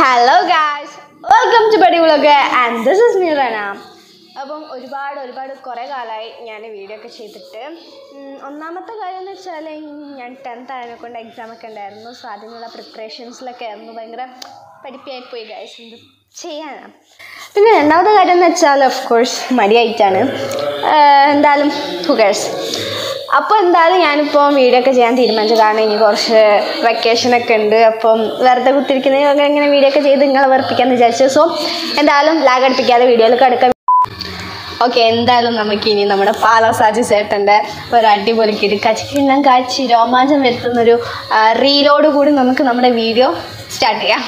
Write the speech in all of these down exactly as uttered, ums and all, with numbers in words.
Hello guys, welcome to Buddy Vlog and this is me Rana. അപ്പം ഒരുപാട് ഒരുപാട് കുറേ കാലമായി ഞാൻ വീഡിയോ ഒക്കെ ചെയ്തിട്ട് ഒന്നാമത്തെ കാര്യം എന്ന് വെച്ചാൽ ഞാൻ ടെൻത്ത് ആയതിനെക്കൊണ്ട് എക്സാം ഒക്കെ ഉണ്ടായിരുന്നു. സോ അതിനുള്ള പ്രിപ്പറേഷൻസിലൊക്കെ ആയിരുന്നു. ഭയങ്കര പഠിപ്പിയായിപ്പോയി ഗൈസ്, എന്ത് ചെയ്യാനാണ്. പിന്നെ രണ്ടാമത്തെ കാര്യം എന്ന് വെച്ചാൽ ഓഫ് കോഴ്സ് മടിയായിട്ടാണ്. എന്തായാലും ഹു കേഴ്സ്. അപ്പോൾ എന്തായാലും ഞാനിപ്പോൾ വീഡിയോ ഒക്കെ ചെയ്യാൻ തീരുമാനിച്ചു. കാരണം ഇനി കുറച്ച് വെക്കേഷനൊക്കെ ഉണ്ട്. അപ്പം വെറുതെ കുത്തിരിക്കുന്നതിന് ഇങ്ങനെ വീഡിയോ ഒക്കെ ചെയ്ത് നിങ്ങളെ വെറുപ്പിക്കാമെന്ന് വിചാരിച്ചു. സോ എന്തായാലും ലാഗ് അടുപ്പിക്കാതെ വീഡിയോയിലേക്ക് അടുക്കാം. ഓക്കെ, എന്തായാലും നമുക്ക് ഇനി നമ്മുടെ പാലസാജി ചേട്ടൻ്റെ ഒരു അടിപൊളി കിടക്കാച്ചിക്കിണ്ണം കാച്ചി രോമാഞ്ചം വരുത്തുന്നൊരു റീലോട് കൂടി നമുക്ക് നമ്മുടെ വീഡിയോ സ്റ്റാർട്ട് ചെയ്യാം.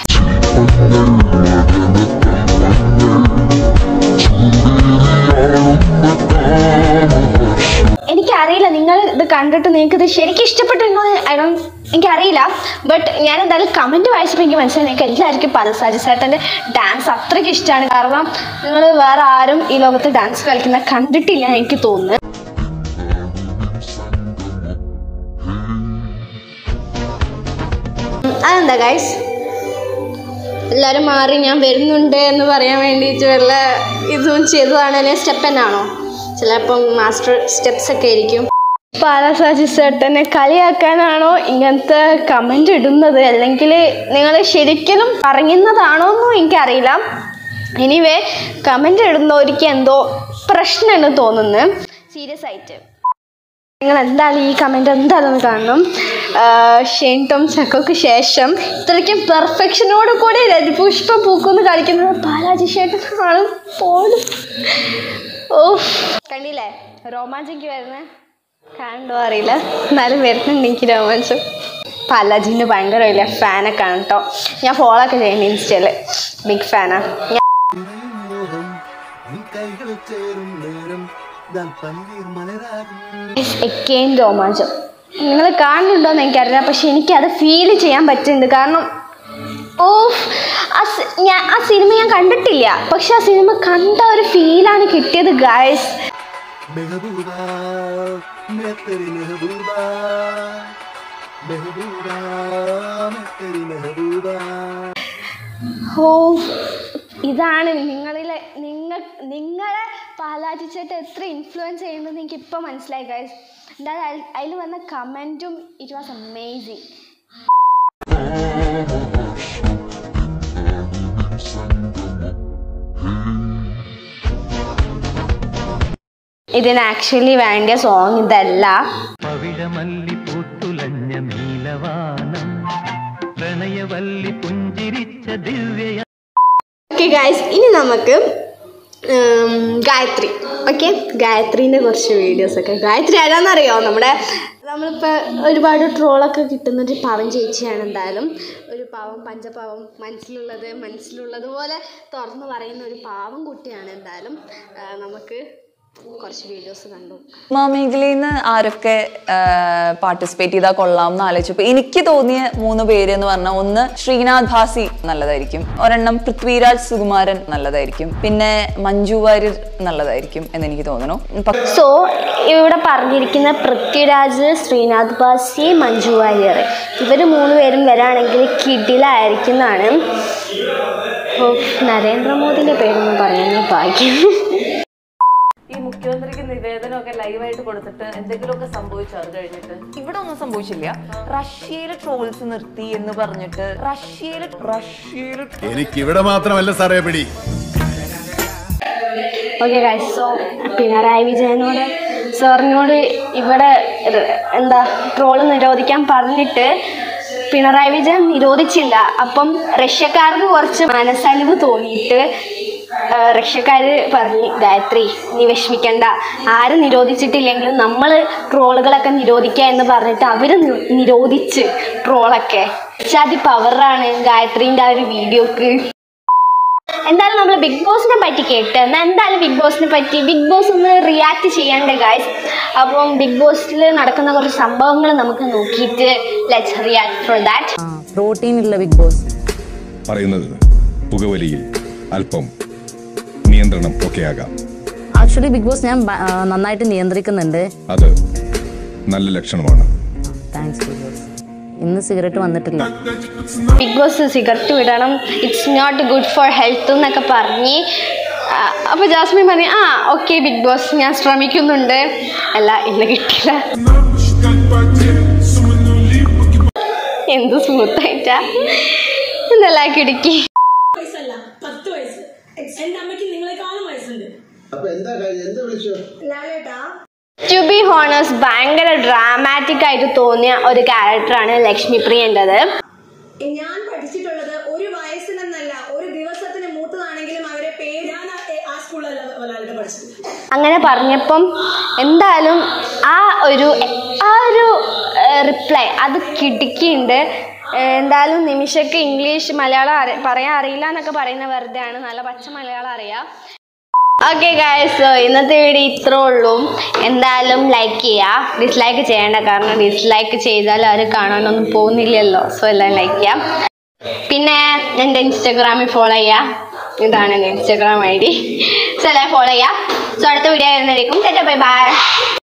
എനിക്കറിയില്ല നിങ്ങൾ ഇത് കണ്ടിട്ട് നിങ്ങൾക്കിത് ശരിക്കും ഇഷ്ടപ്പെട്ടിട്ടുണ്ടോ ഐ ഡോണ്ട് എനിക്കറിയില്ല. ബട്ട് ഞാൻ എന്തായാലും കമൻറ്റ് വായിച്ചപ്പോൾ എനിക്ക് മനസ്സിലായി നിങ്ങൾക്ക് എല്ലാവർക്കും പാലസാജി ചേട്ടൻ്റെ ഡാൻസ് അത്രയ്ക്ക് ഇഷ്ടമാണ്. കാരണം നിങ്ങൾ വേറെ ആരും ഈ ലോകത്ത് ഡാൻസ് കളിക്കുന്ന കണ്ടിട്ടില്ല എനിക്ക് തോന്നുന്നു. അതെന്താ ഗൈസ്, എല്ലാവരും മാറി ഞാൻ വരുന്നുണ്ട് എന്ന് പറയാൻ വേണ്ടിയിട്ട് വല്ല ഇതും ചെയ്തതാണ്. അല്ലെങ്കിൽ സ്റ്റെപ്പ് തന്നെയാണോ? ചിലപ്പം മാസ്റ്റർ സ്റ്റെപ്സ് ഒക്കെ ആയിരിക്കും. പാലസാജി ചേട്ടനെ കളിയാക്കാനാണോ ഇങ്ങനത്തെ കമൻറ്റ് ഇടുന്നത്, അല്ലെങ്കിൽ നിങ്ങൾ ശരിക്കും പറയുന്നതാണോ എന്നും എനിക്കറിയില്ല. എനിവേ കമൻറ്റ് ഇടുന്നവർക്ക് എന്തോ പ്രശ്നമുണ്ടെന്ന് തോന്നുന്നു. സീരിയസ് ആയിട്ട് നിങ്ങൾ എന്തായാലും ഈ കമൻറ്റ് എന്തായാലും ഒന്ന് കാണണം. ഷെയ്ൻ ടോം ചക്കോക്ക് ശേഷം ഇത്രയ്ക്കും പെർഫെക്ഷനോട് കൂടി രതിപുഷ്പം പൂക്കുന്ന് കളിക്കുന്നത് പാലാജി ചേട്ടനാണ് പോലും. ഓ കണ്ടില്ലേ രോമാഞ്ചിക്ക് വരുന്നത്? കണ്ടോ അറിയില്ല, എന്നാലും വരുന്നുണ്ട് എനിക്ക് രോമാഞ്ചം. പാലാജിൻ്റെ ഭയങ്കര വലിയ ഫാനൊക്കെ ആണ് കേട്ടോ. ഞാൻ ഫോളോ ഒക്കെ ചെയ്യുന്നു ഇൻസ്റ്റയിൽ, ബിഗ് ഫാനാണ്. എക്കെയും രോമാഞ്ചം നിങ്ങൾ കാണുന്നുണ്ടോയെന്ന് എനിക്കറിയില്ല, പക്ഷെ എനിക്കത് ഫീൽ ചെയ്യാൻ പറ്റുന്നുണ്ട്. കാരണം ഓ ആ ഞാൻ ആ സിനിമ ഞാൻ കണ്ടിട്ടില്ല, പക്ഷെ ആ സിനിമ കണ്ട ഒരു ഫീലാണ് കിട്ടിയത് ഗൈസ്. ഓ ഇതാണ് നിങ്ങളിലെ നിങ്ങൾ നിങ്ങളെ പാലാജി ചേട്ടൻ എത്ര ഇൻഫ്ലുവൻസ് ചെയ്യുന്നതെന്ന് എനിക്ക് ഇപ്പം മനസ്സിലായി ഗൈസ്. എന്തായാലും അതിൽ വന്ന കമൻറ്റും ഇറ്റ് വാസ് അമേസിങ്. ഇതിന് ആക്ച്വലി വേണ്ട സോങ് ഇതല്ല. ഓക്കെ ഗൈസ്, ഇനി നമുക്ക് ഗായത്രി. ഓക്കെ, ഗായത്രീൻ്റെ കുറച്ച് വീഡിയോസൊക്കെ. ഗായത്രി ആരാന്നറിയോ? നമ്മുടെ നമ്മളിപ്പോൾ ഒരുപാട് ട്രോളൊക്കെ കിട്ടുന്നൊരു പാവം ചേച്ചിയാണ്. എന്തായാലും ഒരു പാവം പഞ്ചപാവം, മനസ്സിലുള്ളത് മനസ്സിലുള്ളത് പോലെ തുറന്ന് പറയുന്ന ഒരു പാവം കുട്ടിയാണ്. എന്തായാലും നമുക്ക് കുറച്ച് വീഡിയോസ് കണ്ടു. സിനിമാ മേഖലയിൽ നിന്ന് ആരൊക്കെ പാർട്ടിസിപ്പേറ്റ് ചെയ്താൽ കൊള്ളാം എന്ന് ആലോചിച്ചപ്പോൾ എനിക്ക് തോന്നിയ മൂന്ന് പേര് എന്ന് പറഞ്ഞാൽ, ഒന്ന് ശ്രീനാഥ് ഭാസി നല്ലതായിരിക്കും, ഒരെണ്ണം പൃഥ്വിരാജ് സുകുമാരൻ നല്ലതായിരിക്കും, പിന്നെ മഞ്ജു വാര്യർ നല്ലതായിരിക്കും എന്ന് എനിക്ക് തോന്നുന്നു. സോ ഇവിടെ പറഞ്ഞിരിക്കുന്ന പൃഥ്വിരാജ്, ശ്രീനാഥ് ഭാസി, മഞ്ജു വാര്യർ, ഇവർ മൂന്ന് പേരും വരാണെങ്കിൽ കിടിലായിരിക്കുന്നതാണ്. നരേന്ദ്രമോദിൻ്റെ പേരൊന്നും പറയാൻ ഭാഗ്യം. ഈ മുഖ്യമന്ത്രിക്ക് നിവേദനമൊക്കെ ലൈവായിട്ട് കൊടുത്തിട്ട് എന്തെങ്കിലുമൊക്കെ സംഭവിച്ചോ? അത് കഴിഞ്ഞിട്ട് ഇവിടെ ഒന്നും സംഭവിച്ചില്ല. റഷ്യയിലെ ട്രോൾസ് നിർത്തി എന്ന് പറഞ്ഞിട്ട് റഷ്യയിലെ റഷ്യയിലെ എനിക്ക് ഇവിടെ മാത്രമല്ല സാറേ പിടി. ഓക്കെ ഗൈസ്, സോ പിണറായി വിജയനോട് സാറിനോട് ഇവിടെ എന്താ ട്രോള് നിരോധിക്കാൻ പറഞ്ഞിട്ട് പിണറായി വിജയൻ നിരോധിച്ചില്ല. അപ്പം റഷ്യക്കാർക്ക് കുറച്ച് മനസ്സലിവ് തോന്നിയിട്ട് റഷ്യക്കാർ പറഞ്ഞു, ഗായത്രി നീ വിഷമിക്കണ്ട, ആരും നിരോധിച്ചിട്ടില്ലെങ്കിലും നമ്മൾ ട്രോളുകളൊക്കെ നിരോധിക്കുക എന്ന് പറഞ്ഞിട്ട് അവർ നിരോധിച്ച് ട്രോളൊക്കെ. പക്ഷെ അത് പവറാണ് ഗായത്രീൻ്റെ ആ ഒരു വീഡിയോക്ക്. എന്തായാലും നമ്മൾ ബിഗ് ബോസിനെ പറ്റി കേട്ട് എന്നാൽ എന്തായാലും ബിഗ് ബോസിനെ പറ്റി ബിഗ് ബോസ് ഒന്ന് റിയാക്ട് ചെയ്യണ്ടേ ഗായ്സ്. അപ്പം ബിഗ് ബോസിൽ നടക്കുന്ന കുറച്ച് സംഭവങ്ങൾ നമുക്ക് നോക്കിയിട്ട് let's react for that. Protein ഇല്ല ബിഗ് ബോസ് പറയുന്നത് പുകവലിയിൽ അല്പം നിയന്ത്രണം ഒക്കെ ആകാം. ആക്ച്വലി ബിഗ് ബോസ് ഞാൻ നന്നായിട്ട് നിയന്ത്രിക്കുന്നുണ്ട്. അത് നല്ല ലക്ഷണമാണ്. Thanks big boss. ഇന്ന് സിഗരറ്റ് വന്നിട്ടില്ല. ബിഗ് ബോസ് സിഗരറ്റ് വിടണം, it's not good for health എന്നൊക്കെ പറഞ്ഞ് അപ്പോൾ ജാസ്മിൻ പറഞ്ഞു ആ ഓക്കെ ബിഗ് ബോസ് ഞാൻ ശ്രമിക്കുന്നുണ്ട്. അല്ല ഇന്ന് കിട്ടില്ല. എന്ത് സ്മൂത്തായിട്ടാ എന്തെല്ലാം കിടക്കി. ടു ബി ഹോണസ്റ്റ് ഭയങ്കര ഡ്രാമാറ്റിക് ആയിട്ട് തോന്നിയ ഒരു ക്യാരക്ടറാണ് ലക്ഷ്മിപ്രിയൻ്റെത്. ഞാൻ പഠിച്ചിട്ടുള്ളത് ഒരു വയസ്സിനെന്നല്ല ഒരു ദിവസത്തിന് മൂത്തതാണെങ്കിലും അവരെ പേര് ഞാൻ ആ സ്കൂളിലല്ല പഠിച്ചത്. അങ്ങനെ പറഞ്ഞപ്പം എന്തായാലും ആ ഒരു ആ ഒരു റിപ്ലൈ അത് കിടക്കിയുണ്ട്. എന്തായാലും നിമിഷയ്ക്ക് ഇംഗ്ലീഷ് മലയാളം അറി പറയാൻ അറിയില്ല എന്നൊക്കെ പറയുന്ന വെറുതെ ആണ്, നല്ല പച്ച മലയാളം അറിയാം. ഓക്കെ ഗായ്സ്, സോ ഇന്നത്തെ വീഡിയോ ഇത്രേ ഉള്ളൂ. എന്തായാലും ലൈക്ക് ചെയ്യുക, ഡിസ്ലൈക്ക് ചെയ്യേണ്ട, കാരണം ഡിസ്ലൈക്ക് ചെയ്താൽ ആരും കാണാനൊന്നും പോകുന്നില്ലല്ലോ. സോ എല്ലാം ലൈക്ക് ചെയ്യാം. പിന്നെ എൻ്റെ ഇൻസ്റ്റാഗ്രാമിൽ ഫോളോ ചെയ്യാം, ഇതാണ് എൻ്റെ ഇൻസ്റ്റാഗ്രാം ഐ ഡി. സോ എല്ലാം ഫോളോ ചെയ്യാം. സോ അടുത്ത വീഡിയോ വരുന്നതായിരിക്കും. Bye by.